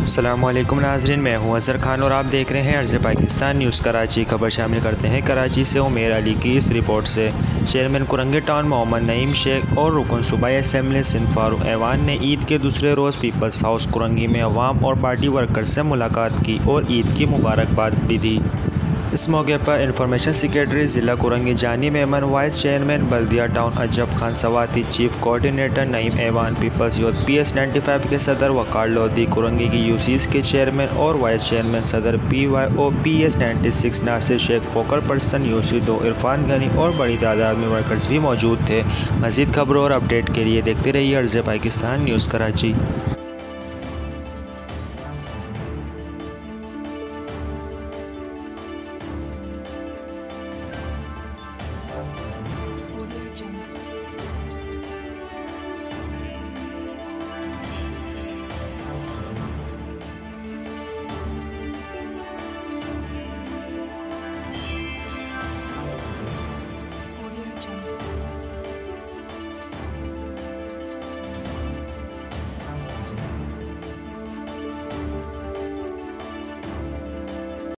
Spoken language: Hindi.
अस्सलामुअलैकुम नाज़रीन, मैं हूं अज़हर खान और आप देख रहे हैं अर्ज़ पाकिस्तान न्यूज़ कराची। खबर शामिल करते हैं कराची से उमेर अली की इस रिपोर्ट से। चेयरमैन कुरंगी टाउन मोहम्मद नईम शेख और रुकन सूबाई असम्बली सिंध फारूक ऐवान ने ईद के दूसरे रोज़ पीपल्स हाउस कुरंगी में अवाम और पार्टी वर्कर्स से मुलाकात की और ईद की मुबारकबाद भी दी। इस मौके पर इंफॉर्मेशन सेक्रेटरी ज़िला Korangi Jani Memon, vice chairman Baldia town Ajab Khan Swati, chief coordinator Naeem Aiwan, peoples youth PS95 के सदर वकार लोधी, कुरंगी की यूसीस के चेयरमैन और वाइस चेयरमैन सदर PYO PS96 Nasir Sheikh, focal person UC2 Irfan Ghani और बड़ी तादाद में वर्कर्स भी मौजूद थे। मज़ीद खबरों और अपडेट के लिए देखते रहिए अर्ज़ पाकिस्तान न्यूज़ कराची।